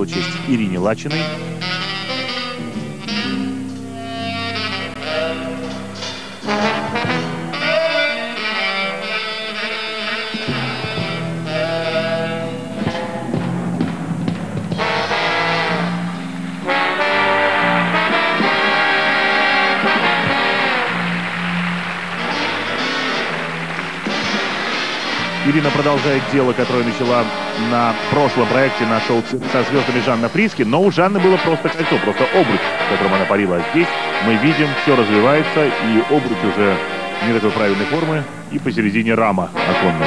сделал честь Ирине Лачиной. Ирина продолжает дело, которое начала на прошлом проекте на шоу со звездами Жанна Фриске, но у Жанны было просто кольцо, просто обруч, которым она парила. А здесь мы видим, все развивается, и обруч уже не такой правильной формы, и посередине рама оконная.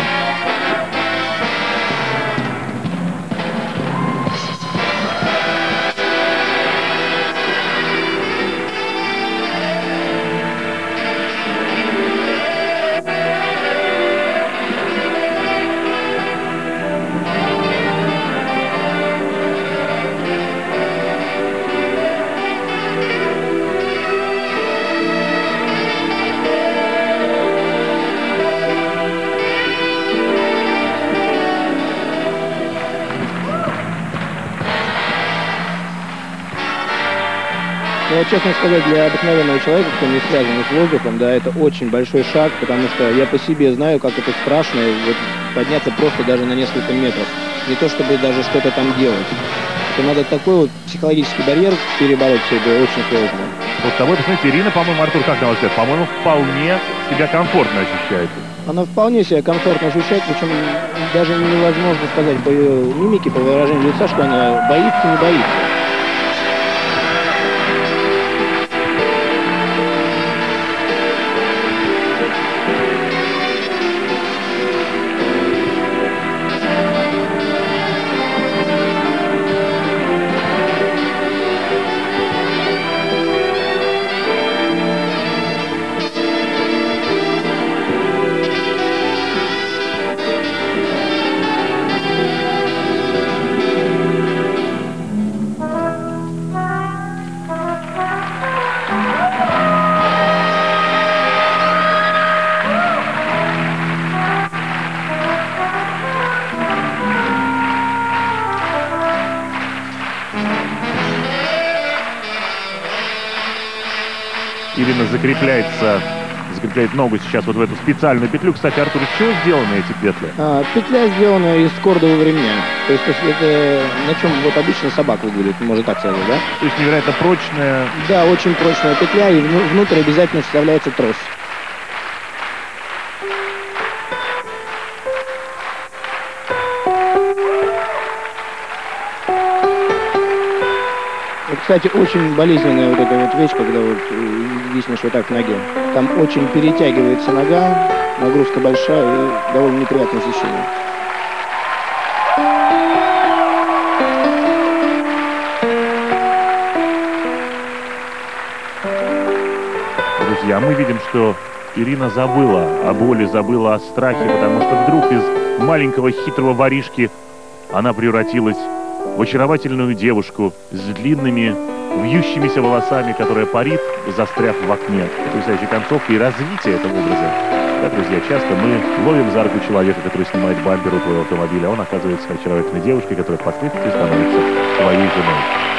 Ну, вот, честно сказать, для обыкновенного человека, кто не связан с воздухом, да, это очень большой шаг, потому что я по себе знаю, как это страшно, вот, подняться просто даже на несколько метров. Не то, чтобы даже что-то там делать. Это надо такой вот психологический барьер перебороть, все это очень сложно. Вот тобой, посмотрите, Ирина, по-моему, Артур, как на ваш взгляд, по-моему, вполне себя комфортно ощущает. Она вполне себя комфортно ощущает, причем даже невозможно сказать по ее мимике, по выражению лица, что она боится, не боится. Ирина закрепляет ногу сейчас вот в эту специальную петлю. Кстати, Артур, из чего сделаны эти петли? Петля сделана из кордового ремня. То есть это на чем вот обычно собак выглядит, можно так сказать, да? То есть невероятно прочная. Да, очень прочная петля, и внутрь обязательно вставляется трос. Кстати, очень болезненная вот эта вот вещь, когда вот виснешь вот так в ноге. Там очень перетягивается нога, нагрузка большая и довольно неприятное ощущение. Друзья, мы видим, что Ирина забыла о боли, забыла о страхе, потому что вдруг из маленького хитрого воришки она превратилась в очаровательную девушку с длинными вьющимися волосами, которая парит, застряв в окне. Потрясающая концовка и развитие этого образа. Да, друзья, часто мы ловим за руку человека, который снимает бампер у твоего автомобиля, а он оказывается очаровательной девушкой, которая впоследствии становится твоей женой.